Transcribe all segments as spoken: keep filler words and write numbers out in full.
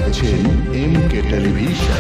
দেখছেন M K television.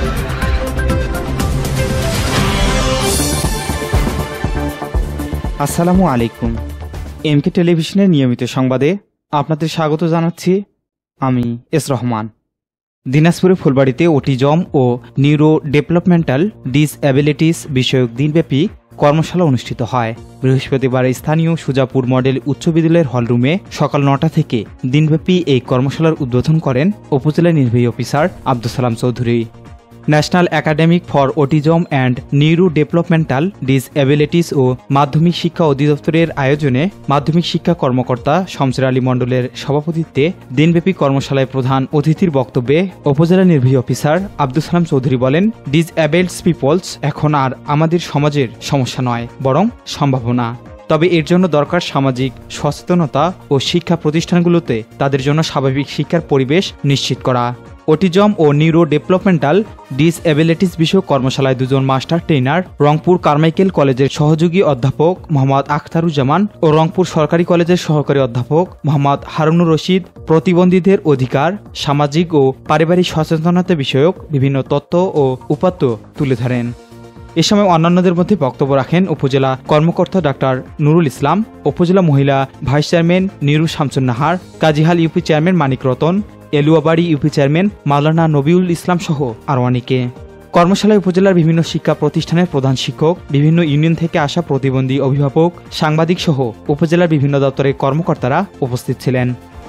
আসসালামু আলাইকুম। এম কে টেলিভিশনের নিয়মিত সংবাদে আপনাদের স্বাগত জানাচ্ছি আমি এস রহমান। দিনাজপুরের ফুলবাড়িতে অটিজম ও নিউরো ডেভেলপমেন্টাল ডিসএবিলিটিস বিষয়ক দিনব্যাপী কর্মশালা অনুষ্ঠিত হয়। বৃহস্পতিবার স্থানীয় সুজাপুর মডেল উচ্চ বিদ্যালয়ের হলরুমে সকাল নটা থেকে দিনব্যাপী এই কর্মশালার উদ্বোধন করেন উপজেলা নির্বাহী officer Abdul Salam Chowdhury. National academic for autism and neuro developmental disabilities ও মাধ্যমিক শিক্ষা অধিদপ্তরের আয়োজনে মাধ্যমিক শিক্ষা কর্মকর্তা শমসের আলী মণ্ডলের সভাপতিত্বে দিনব্যাপী কর্মশালায় প্রধান অতিথির বক্তব্যে উপজেলা নির্বাহী অফিসার আব্দুল সালাম চৌধুরী বলেন, ডিসএবেলড পিপলস এখন আর আমাদের সমাজের সমস্যা নয়, বরং সম্ভাবনা। তবে এর জন্য দরকার সামাজিক সচেতনতা ও শিক্ষা প্রতিষ্ঠানগুলোতে তাদের জন্য স্বাভাবিক শিক্ষার পরিবেশ নিশ্চিত করা। অটিজম ও নিউরো ডেভেলপমেন্টাল ডিসএবিলিটিস বিষয়ক কর্মশালায় দুজন মাস্টার ট্রেনার, রংপুর কারমাইকেল কলেজের সহযোগী অধ্যাপক মোহাম্মদ আখতারুজ্জামান ও রংপুর সরকারি কলেজের সহকারী অধ্যাপক মোহাম্মদ হারুনুর রশিদ প্রতিবন্ধীদের অধিকার, সামাজিক ও পারিবারিক সচেতনতা বিষয়ক বিভিন্ন তথ্য ও উপাত্ত তুলে ধরেন। এ সময় অন্যান্যদের মধ্যে বক্তব্য রাখেন উপজেলা কর্মকর্তা ডাক্তার নুরুল ইসলাম, উপজেলা মহিলা vice chairman Niru Shamsun Nahar, Kazihal UP chairman Manik Ratan, Eluabari UP chairman Maulana Nabiul Islam সহ আরও অনেকে। কর্মশালায় উপজেলার বিভিন্ন শিক্ষা প্রতিষ্ঠানের প্রধান শিক্ষক, বিভিন্ন ইউনিয়ন থেকে আসা প্রতিবন্ধী অভিভাবক, সাংবাদিক সহ উপজেলার বিভিন্ন দপ্তরের কর্মকর্তারা উপস্থিত ছিলেন।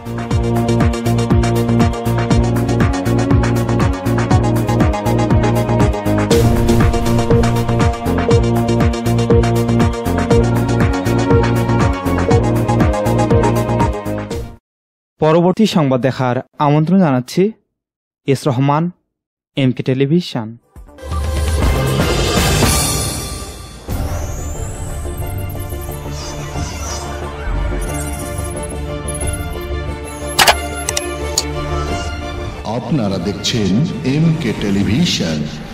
পরবর্তী সংবাদ দেখার আমন্ত্রণ জানাচ্ছি S Rahman, M K television. আপনারা দেখছেন এম কে টেলিভিশন।